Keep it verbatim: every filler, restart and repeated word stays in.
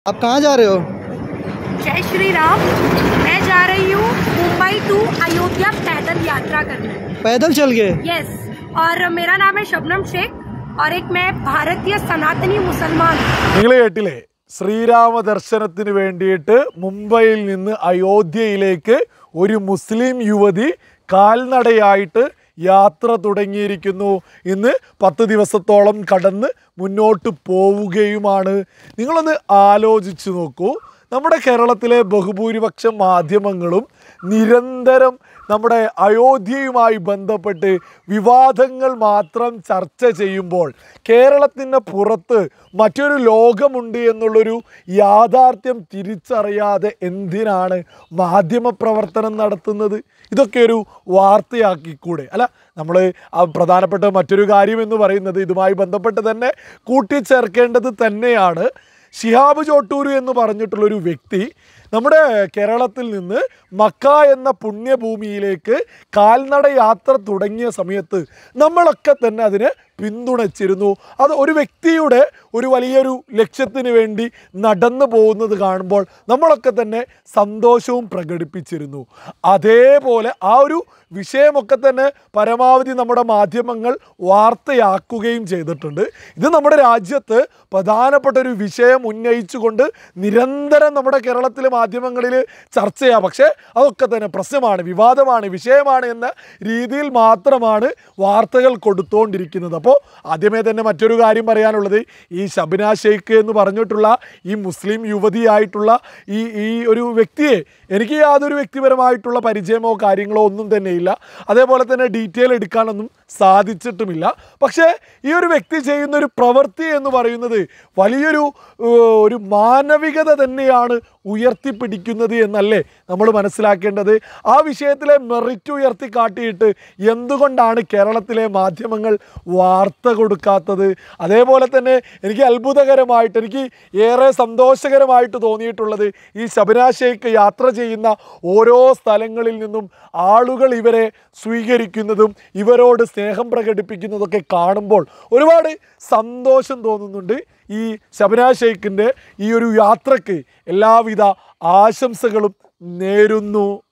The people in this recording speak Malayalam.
आप कहाँ जा रहे हो? जय श्री राम। मैं जा रही हूँ मुंबई टू अयोध्या पैदल यात्रा करने। पैदल चल गए? यस। और मेरा नाम है शबनम शेख और एक मैं भारतीय सनातनी मुसलमान हूँ। നിങ്ങൾ കേട്ടില്ലേ, ശ്രീരാമ ദർശനത്തിന് വേണ്ടിയിട്ട് മുംബൈയിൽ നിന്ന് അയോധ്യയിലേക്ക് ഒരു മുസ്ലിം യുവതി കാൽനടയായിട്ട് യാത്ര തുടങ്ങിയിരിക്കുന്നു. ഇന്ന് പത്ത് ദിവസത്തോളം കടന്ന് മുന്നോട്ട് പോവുകയുമാണ്. നിങ്ങളൊന്ന് ആലോചിച്ച് നോക്കൂ, നമ്മുടെ കേരളത്തിലെ ബഹുഭൂരിപക്ഷം മാധ്യമങ്ങളും നിരന്തരം നമ്മുടെ അയോധ്യയുമായി ബന്ധപ്പെട്ട് വിവാദങ്ങൾ മാത്രം ചർച്ച ചെയ്യുമ്പോൾ കേരളത്തിന് പുറത്ത് മറ്റൊരു ലോകമുണ്ട് എന്നുള്ളൊരു യാഥാർത്ഥ്യം തിരിച്ചറിയാതെ എന്തിനാണ് മാധ്യമപ്രവർത്തനം നടത്തുന്നത്? ഇതൊക്കെ ഒരു വാർത്തയാക്കിക്കൂടെ? അല്ല, നമ്മൾ പ്രധാനപ്പെട്ട മറ്റൊരു കാര്യം എന്ന് പറയുന്നത് ഇതുമായി ബന്ധപ്പെട്ട് തന്നെ കൂട്ടിച്ചേർക്കേണ്ടത് തന്നെയാണ്. ശിഹാബ് ചോട്ടൂർ എന്ന് പറഞ്ഞിട്ടുള്ളൊരു വ്യക്തി നമ്മുടെ കേരളത്തിൽ നിന്ന് മക്ക എന്ന പുണ്യഭൂമിയിലേക്ക് കാൽനട യാത്ര തുടങ്ങിയ സമയത്ത് നമ്മളൊക്കെ തന്നെ അതിനെ പിന്തുണച്ചിരുന്നു. അത് ഒരു വ്യക്തിയുടെ ഒരു വലിയൊരു ലക്ഷ്യത്തിന് വേണ്ടി നടന്നു പോകുന്നത് കാണുമ്പോൾ നമ്മളൊക്കെ തന്നെ സന്തോഷവും പ്രകടിപ്പിച്ചിരുന്നു. അതേപോലെ ആ ഒരു വിഷയമൊക്കെ തന്നെ പരമാവധി നമ്മുടെ മാധ്യമങ്ങൾ വാർത്തയാക്കുകയും ചെയ്തിട്ടുണ്ട്. ഇത് നമ്മുടെ രാജ്യത്ത് പ്രധാനപ്പെട്ട ഒരു വിഷയം ഉന്നയിച്ചുകൊണ്ട് നിരന്തരം നമ്മുടെ കേരളത്തിലെ മാധ്യമങ്ങളിൽ ചർച്ച ചെയ്യാം. പക്ഷേ അതൊക്കെ തന്നെ പ്രശ്നമാണ്, വിവാദമാണ്, വിഷയമാണ് എന്ന രീതിയിൽ മാത്രമാണ് വാർത്തകൾ കൊടുത്തുകൊണ്ടിരിക്കുന്നത്. അപ്പോൾ ആദ്യമേ തന്നെ മറ്റൊരു കാര്യം പറയാനുള്ളത്, ഈ ഷബ്ന ഷെയ്ഖ് എന്ന് പറഞ്ഞിട്ടുള്ള ഈ മുസ്ലിം യുവതിയായിട്ടുള്ള ഈ ഈ ഒരു വ്യക്തിയെ എനിക്ക് യാതൊരു വ്യക്തിപരമായിട്ടുള്ള പരിചയമോ കാര്യങ്ങളോ ഒന്നും തന്നെ ഇല്ല. അതേപോലെ തന്നെ ഡീറ്റെയിൽ എടുക്കാനൊന്നും സാധിച്ചിട്ടുമില്ല. പക്ഷേ ഈ ഒരു വ്യക്തി ചെയ്യുന്ന ഒരു പ്രവൃത്തി എന്ന് പറയുന്നത് വലിയൊരു ഒരു മാനവികത തന്നെയാണ് ഉയർത്തിപ്പിടിക്കുന്നത് എന്നല്ലേ നമ്മൾ മനസ്സിലാക്കേണ്ടത്. ആ വിഷയത്തിലെ മെറിറ്റ് ഉയർത്തി കാട്ടിയിട്ട് എന്തുകൊണ്ടാണ് കേരളത്തിലെ മാധ്യമങ്ങൾ വാർത്ത കൊടുക്കാത്തത്? അതേപോലെ തന്നെ എനിക്ക് അത്ഭുതകരമായിട്ട്, എനിക്ക് ഏറെ സന്തോഷകരമായിട്ട് തോന്നിയിട്ടുള്ളത് ഈ ഷബ്ന ഷെയ്ഖ് യാത്ര ചെയ്യുന്ന ഓരോ സ്ഥലങ്ങളിൽ നിന്നും ആളുകൾ ഇവരെ സ്വീകരിക്കുന്നതും ഇവരോട് സ്നേഹം പ്രകടിപ്പിക്കുന്നതൊക്കെ കാണുമ്പോൾ ഒരുപാട് സന്തോഷം തോന്നുന്നുണ്ട്. ഈ ഷബ്ന ഷെയ്ഖിൻ്റെ ഈ ഒരു യാത്രയ്ക്ക് എല്ലാവിധ ആശംസകളും നേരുന്നു.